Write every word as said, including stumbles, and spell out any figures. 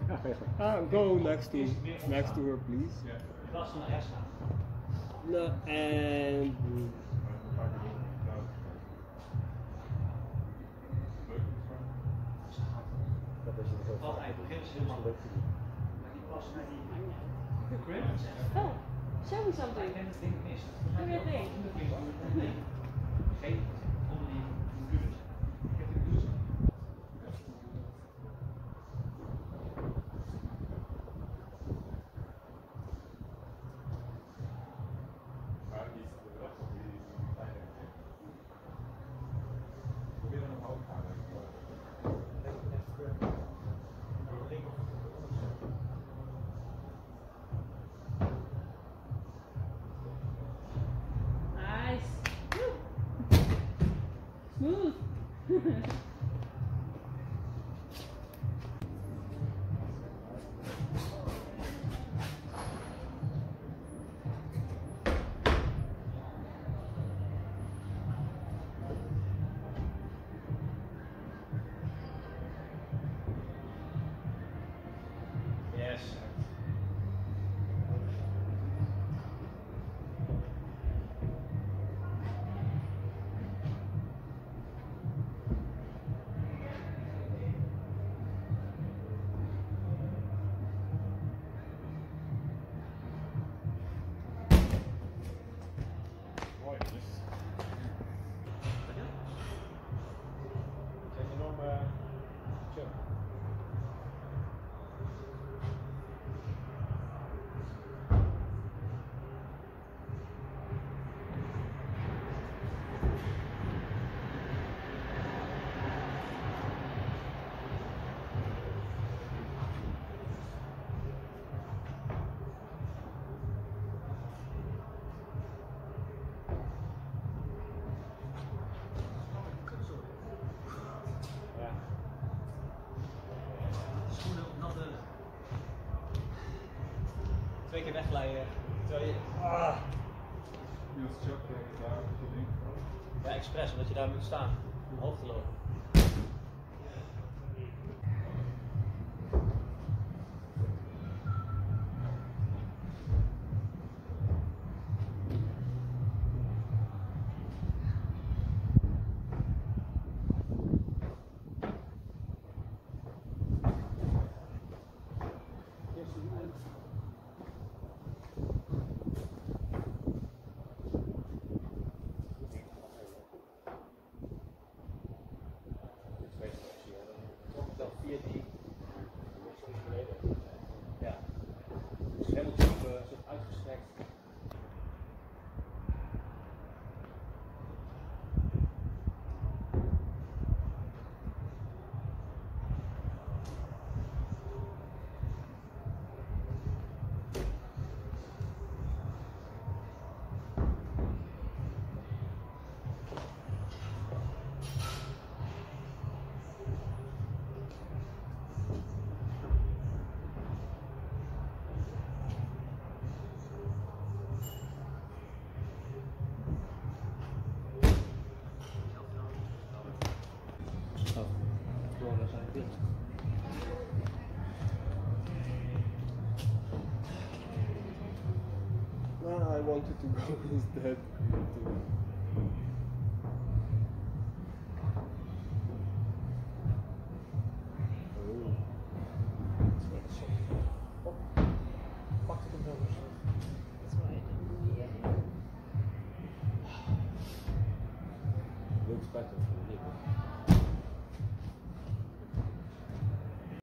Ah, go next to next to her, please. Als ze naar rechts gaan. No, and Altijd beginnen ze helemaal leuk te doen. Maar die pas naar die credits. Oh, show me something. Ik denk dat het ding mis. Doe je ding. Geen onder die computers. Ik heb die computers. Maar die is de rest van die kleine. Probeer dan omhoog te gaan. Nice. Woo. Smooth. Yes. Mooi, dus. Het is een enorme chill. Ja. Schoenen natte. Twee keer wegglijden. Terwijl je. Ah. Niels Chuck, daar op je link. Ja, expres, omdat je daar moet staan. Om hoog te lopen. Via die. Ja. Dus helemaal op een soort uitgestrekt. Oh, door daar zijn we dit. ah, I wanted to go instead. Pak het hem wel eens. That's why I didn't need it. Looks better for me.